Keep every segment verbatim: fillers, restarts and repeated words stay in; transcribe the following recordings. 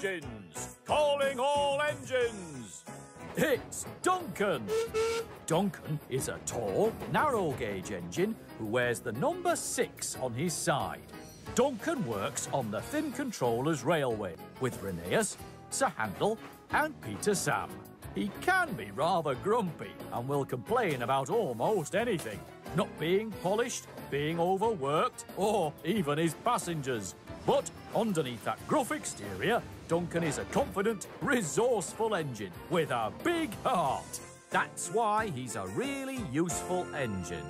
engines! Calling all engines! It's Duncan! Duncan is a tall, narrow-gauge engine who wears the number six on his side. Duncan works on the Thin Controllers Railway with Rheneas, Sir Handel and Peter Sam. He can be rather grumpy and will complain about almost anything, not being polished, being overworked, or even his passengers. But underneath that gruff exterior, Duncan is a confident, resourceful engine with a big heart. That's why he's a really useful engine.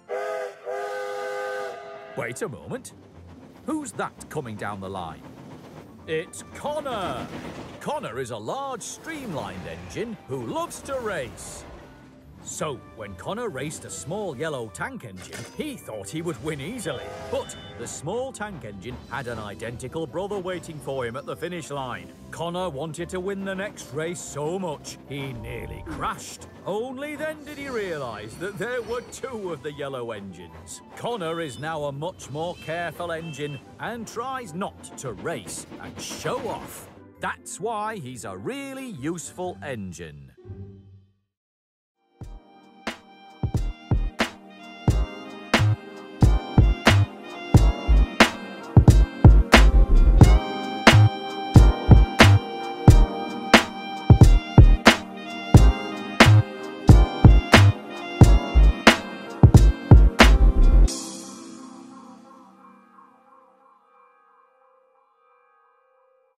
Wait a moment. Who's that coming down the line? It's Connor! Connor is a large, streamlined engine who loves to race. So, when Connor raced a small yellow tank engine, he thought he would win easily. But the small tank engine had an identical brother waiting for him at the finish line. Connor wanted to win the next race so much, he nearly crashed. Only then did he realise that there were two of the yellow engines. Connor is now a much more careful engine and tries not to race and show off. That's why he's a really useful engine.